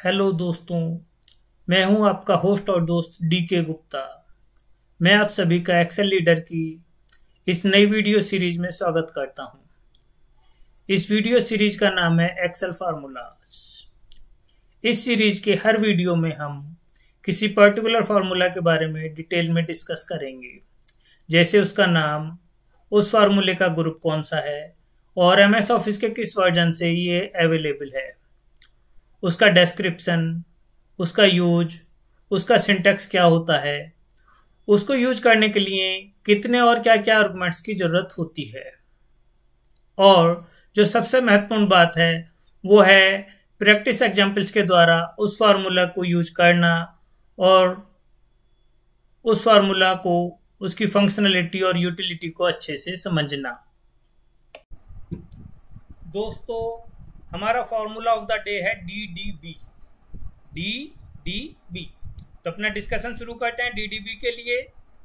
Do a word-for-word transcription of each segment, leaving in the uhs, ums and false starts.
Hello दोस्तों। मैं हूं आपका होस्ट और दोस्त डी के गुप्ता। मैं आप सभी का एक्सेल लीडर की इस नई वीडियो सीरीज में स्वागत करता हूं। इस वीडियो सीरीज का नाम है एक्सेल फार्मूलाज। इस सीरीज के हर वीडियो में हम किसी पर्टिकुलर फार्मूला के बारे में डिटेल में डिस्कस करेंगे, जैसे उसका नाम, उस फार्मूले का ग्रुप कौन सा है और एम एस ऑफिस के किस वर्जन से ये अवेलेबल है, उसका डिस्क्रिप्शन, उसका यूज, उसका सिंटैक्स क्या होता है, उसको यूज करने के लिए कितने और क्या क्या आर्गुमेंट्स की जरूरत होती है, और जो सबसे महत्वपूर्ण बात है वो है प्रैक्टिस एग्जाम्पल्स के द्वारा उस फार्मूला को यूज करना और उस फार्मूला को, उसकी फंक्शनलिटी और यूटिलिटी को अच्छे से समझना। दोस्तों, हमारा फॉर्मूला ऑफ द डे है D D B. D D B. तो अपना डिस्कशन शुरू करते हैं डी डी बी के लिए।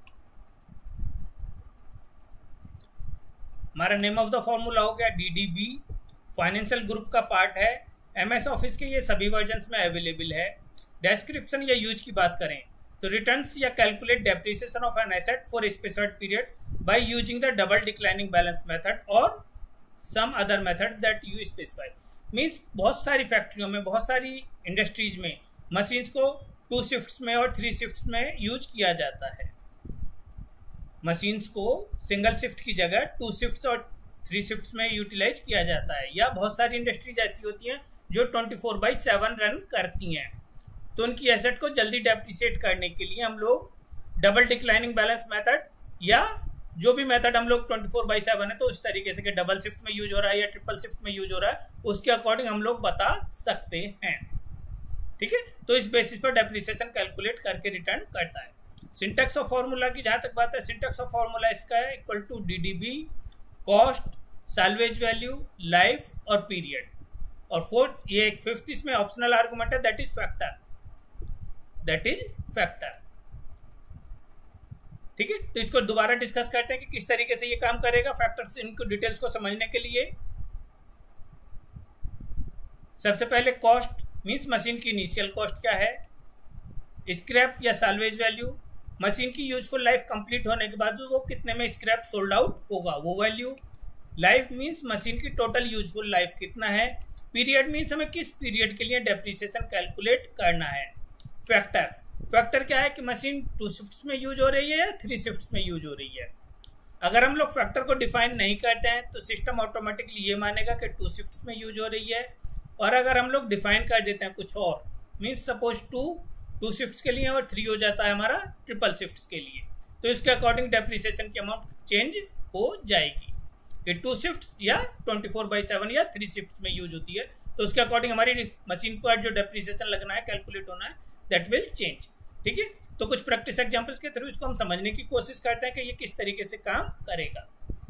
हमारा नेम ऑफ द फॉर्मूला हो गया D D B. Financial group का पार्ट है। एमएस ऑफिस के ये सभी वर्जन्स में अवेलेबल है। डिस्क्रिप्शन या यूज की बात करें तो रिटर्न्स या calculate depreciation of an asset for specified period by using the double declining balance method और some other method that you specify. Means बहुत सारी फैक्ट्रियों में, बहुत सारी इंडस्ट्रीज में मशीन्स को टू शिफ्ट्स में और थ्री शिफ्ट्स में यूज किया जाता है। मशीन्स को सिंगल शिफ्ट की जगह टू शिफ्ट्स और थ्री शिफ्ट्स में यूटिलाइज किया जाता है। या बहुत सारी इंडस्ट्रीज ऐसी होती हैं जो twenty four by seven run करती हैं, तो उनकी एसेट को जल्दी डेप्रिसिएट करने के लिए हम लोग डबल डिक्लाइनिंग बैलेंस मेथड या जो भी मेथड हम लोग ट्वेंटी फोर बाई सेवन है तो उस तरीके से कि डबल शिफ्ट में यूज हो रहा है या ट्रिपल शिफ्ट में यूज हो रहा है, उसके अकॉर्डिंग हम लोग बता सकते हैं। ठीक है, तो इस बेसिस पर डेप्रिसिएशन कैलकुलेट करके रिटर्न करता है। सिंटैक्स ऑफ फॉर्मूला की जहां तक बात है, सिंटैक्स ऑफ फॉर्मूला इसका है equal to D D B, cost, salvage value, life और पीरियड। और फोर्थ, ये एक फिफ्थ इसमें ऑप्शनल आर्गुमेंट है, that is factor. That is factor. ठीक है, तो इसको दोबारा डिस्कस करते हैं कि किस तरीके से ये काम करेगा। फैक्टर्स, इनको डिटेल्स को समझने के लिए सबसे पहले कॉस्ट मींस मशीन की इनिशियल कॉस्ट क्या है। स्क्रैप या सैल्वेज वैल्यू, मशीन की यूजफुल लाइफ कंप्लीट होने के बाद वो कितने में स्क्रैप सोल्ड आउट होगा, वो वैल्यू। लाइफ मींस मशीन की टोटल यूजफुल लाइफ कितना है। पीरियड मींस हमें किस पीरियड के लिए डेप्रिसिएशन कैलकुलेट करना है। फैक्टर, फैक्टर क्या है कि मशीन टू शिफ्ट्स में यूज हो रही है या थ्री शिफ्ट्स में यूज हो रही है। अगर हम लोग फैक्टर को डिफाइन नहीं करते हैं तो सिस्टम ऑटोमेटिकली ये मानेगा कि टू शिफ्ट्स में यूज हो रही है। और अगर हम लोग डिफाइन कर देते हैं कुछ और, means suppose two two shifts के लिए और थ्री हो जाता है हमारा ट्रिपल शिफ्ट्स के लिए, तो इसके अकॉर्डिंग डेप्रिसिएशन की अमाउंट चेंज हो जाएगी कि टू शिफ्ट्स या ट्वेंटी फोर बाई सेवन या थ्री शिफ्ट्स में यूज होती है, तो उसके अकॉर्डिंग हमारी मशीन पर जो डेप्रिसिएशन लगना है, कैलकुलेट होना है, दैट विल चेंज। ठीक है, तो कुछ प्रैक्टिस एग्जांपल्स के थ्रू इसको हम समझने की कोशिश करते हैं कि ये किस तरीके से काम करेगा।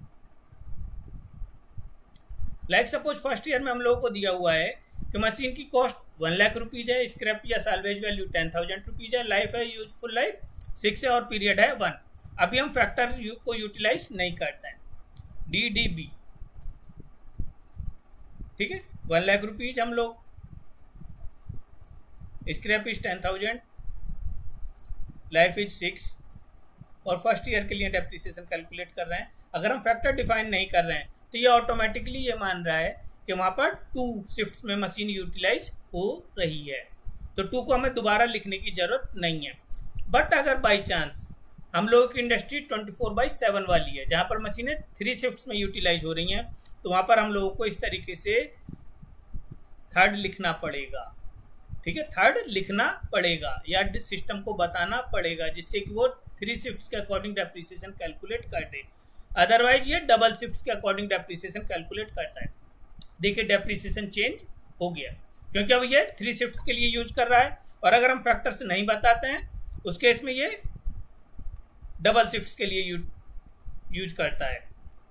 लाइक सपोज फर्स्ट ईयर में हम लोगों को दिया हुआ है कि मशीन की कॉस्ट वन लाख रुपीज है, स्क्रैप या salvage value ten thousand rupees है, लाइफ है यूजफुल लाइफ सिक्स है और पीरियड है वन। अभी हम फैक्टर यू को यूटिलाइज नहीं करते हैं। डी डी बी, ठीक है, वन लाख रुपीज हम लोग, scrap is ten thousand, life is six, और फर्स्ट ईयर के लिए डेप्रिसिएशन कैलकुलेट कर रहे हैं। अगर हम फैक्टर डिफाइन नहीं कर रहे हैं तो ये ऑटोमेटिकली ये मान रहा है कि वहां पर टू शिफ्ट्स में मशीन यूटिलाइज हो रही है, तो टू को हमें दोबारा लिखने की जरूरत नहीं है। बट अगर बाई चांस हम लोगों की industry twenty four by seven वाली है, जहां पर मशीनें थ्री शिफ्ट्स में यूटिलाइज हो रही हैं, तो वहां पर हम लोगों को इस तरीके से थर्ड लिखना पड़ेगा। ठीक है, थर्ड लिखना पड़ेगा या सिस्टम को बताना पड़ेगा, जिससे कि वो थ्री शिफ्ट्स के अकॉर्डिंग डेप्रिसिएशन कैलकुलेट कर दे। अदरवाइज ये डबल शिफ्ट्स के अकॉर्डिंग डेप्रिसिएशन कैलकुलेट करता है। देखिए डेप्रिसिएशन चेंज हो गया क्योंकि अब ये थ्री शिफ्ट्स के लिए यूज कर रहा है, और अगर हम फैक्टर से नहीं बताते हैं उस केस में ये डबल शिफ्ट्स के लिए यूज यूज करता है।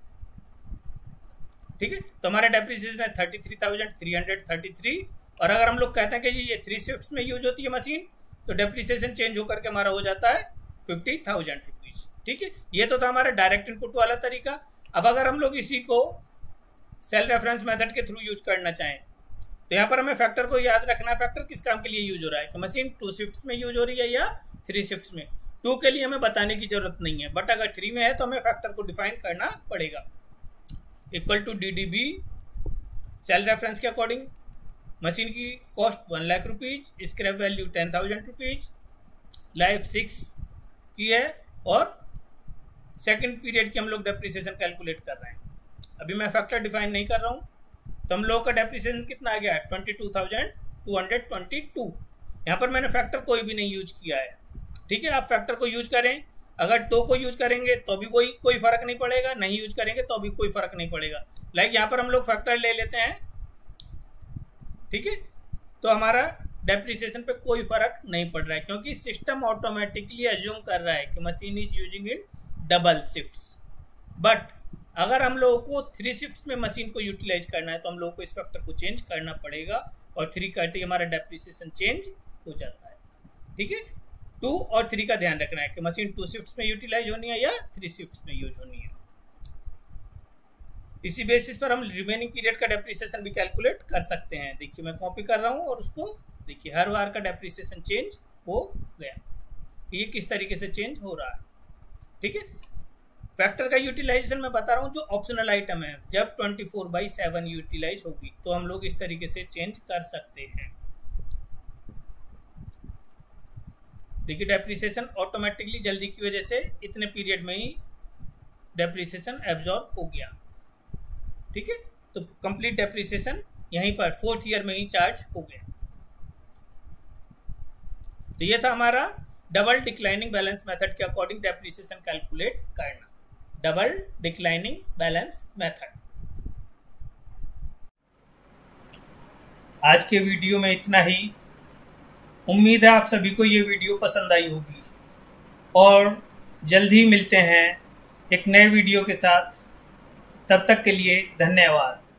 ठीक है, तो हमारा डेप्रिसिएशन है thirty three thousand three hundred thirty three, और अगर हम लोग कहते हैं कि जी ये थ्री शिफ्ट्स में यूज होती है मशीन, तो डेप्रिसिएशन चेंज होकर के हमारा हो जाता है फिफ्टी थाउजेंड रुपीज। ठीक है, ये तो था हमारा डायरेक्ट इनपुट वाला तरीका। अब अगर हम लोग इसी को सेल रेफरेंस मेथड के थ्रू यूज करना चाहें तो यहाँ पर हमें फैक्टर को याद रखना है, फैक्टर किस काम के लिए यूज हो रहा है कि मशीन टू शिफ्ट्स में यूज हो रही है या थ्री शिफ्ट्स में। टू के लिए हमें बताने की जरूरत नहीं है, बट अगर थ्री में है तो हमें फैक्टर को डिफाइन करना पड़ेगा। Equal to D D B cell reference के अकॉर्डिंग मशीन की cost one lakh rupees, scrap value ten thousand rupees, life six की है और सेकेंड पीरियड की हम लोग डेप्रिसिएशन कैलकुलेट कर रहे हैं। अभी मैं फैक्टर डिफाइन नहीं कर रहा हूँ, तो हम लोगों का डेप्रिसिएशन कितना आ गया है twenty two thousand two hundred twenty two. यहाँ पर मैंने फैक्टर कोई भी नहीं यूज किया है, ठीक है। आप फैक्टर को यूज करें, अगर टो को यूज करेंगे तो भी कोई कोई फर्क नहीं पड़ेगा, नहीं यूज करेंगे तो भी कोई फर्क नहीं पड़ेगा। लाइक यहाँ पर हम लोग फैक्टर ले लेते हैं, ठीक है, तो हमारा डेप्रिसिएशन पे कोई फर्क नहीं पड़ रहा है, क्योंकि सिस्टम ऑटोमेटिकली अज्यूम कर रहा है कि machine is using in double shifts. But अगर हम लोगों को थ्री शिफ्ट्स में मशीन को यूटिलाइज करना है तो हम लोगों को इस फैक्टर को चेंज करना पड़ेगा, और थ्री करते ही हमारा डेप्रिसिएशन चेंज हो जाता है, ठीक है। टू और थ्री का ध्यान रखना है कि मशीन टू शिफ्ट्स में यूटिलाइज होनी है या थ्री शिफ्ट्स में यूज होनी है। इसी बेसिस पर हम रिमेनिंग पीरियड का डेप्रिसिएशन भी कैलकुलेट कर सकते हैं। देखिए मैं कॉपी कर रहा हूँ और उसको देखिए हर बार का डेप्रिसिएशन चेंज हो गया, ये किस तरीके से चेंज हो रहा है, ठीक है। फैक्टर का यूटिलाइजेशन मैं बता रहा हूँ जो ऑप्शनल आइटम है, जब twenty four by seven utilise होगी तो हम लोग इस तरीके से चेंज कर सकते हैं। देखिए डेप्रिसिएशन ऑटोमेटिकली जल्दी की वजह से इतने पीरियड में ही डेप्रिसिएशन एब्जॉर्ब हो गया, ठीक है। तो कंप्लीट डेप्रिसिएशन यहीं पर फोर्थ ईयर में ही चार्ज हो गया। तो ये था हमारा डबल डिक्लाइनिंग बैलेंस मेथड के अकॉर्डिंग डेप्रिसिएशन कैलकुलेट करना, डबल डिक्लाइनिंग बैलेंस मेथड। आज के वीडियो में इतना ही। उम्मीद है आप सभी को ये वीडियो पसंद आई होगी, और जल्द ही मिलते हैं एक नए वीडियो के साथ। तब तक के लिए धन्यवाद।